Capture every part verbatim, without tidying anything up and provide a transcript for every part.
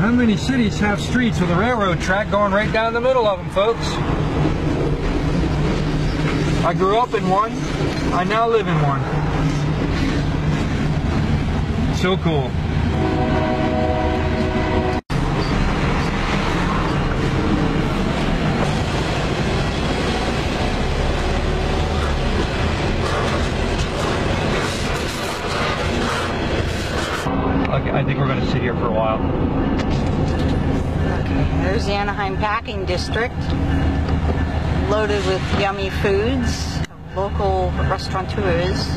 How many cities have streets with a railroad track going right down the middle of them, folks? I grew up in one. I now live in one. So cool. Okay, I think we're going to sit here for a while. Okay, there's the Anaheim Packing District, loaded with yummy foods, local restaurateurs.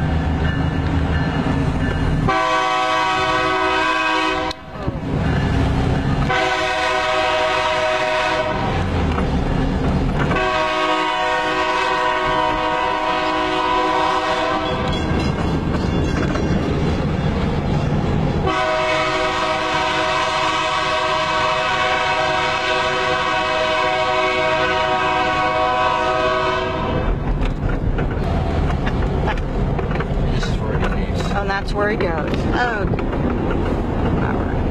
And that's where he goes. Okay. All right.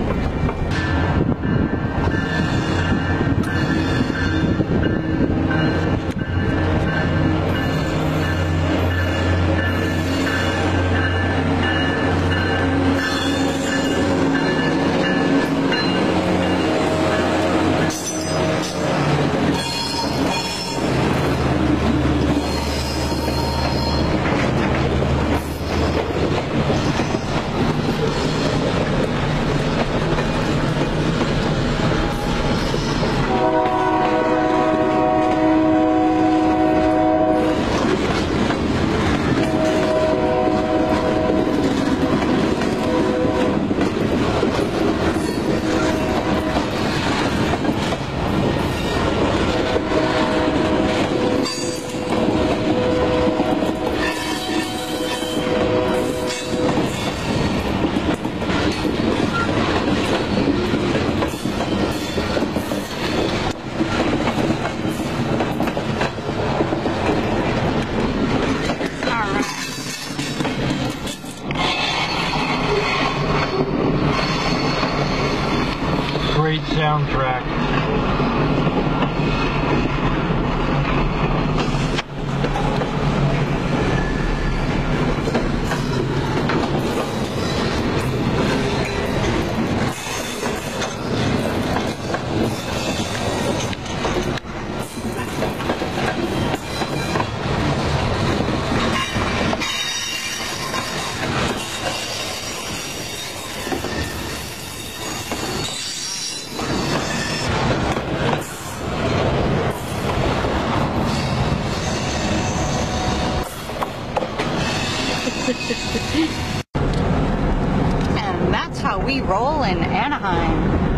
Great soundtrack. And that's how we roll in Anaheim.